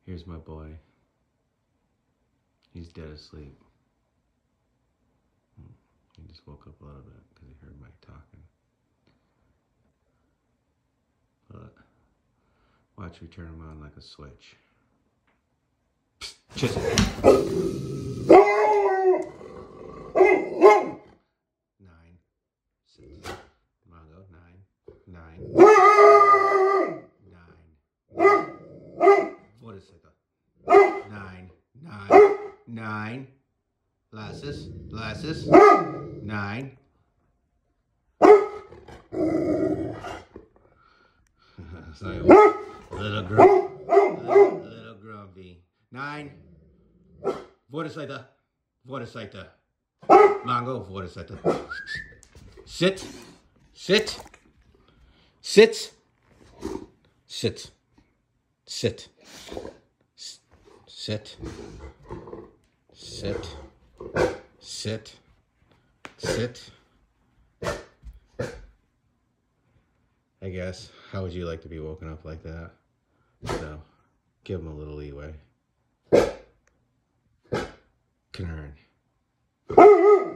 Here's my boy. He's dead asleep. He just woke up a little bit because he heard Mike talking. But watch me turn him on like a switch. Just 9, 6, Mongo, 9, 9. What is it? 9, 9. Lasses, 9. Little grumpy. 9. Vorderseite. Mongo, Vorderseite. Sit. Sit. Sit. Sit. Sit. Sit. Sit. Sit. Sit. I guess. How would you like to be woken up like that? So, give him a little leeway. Knurn.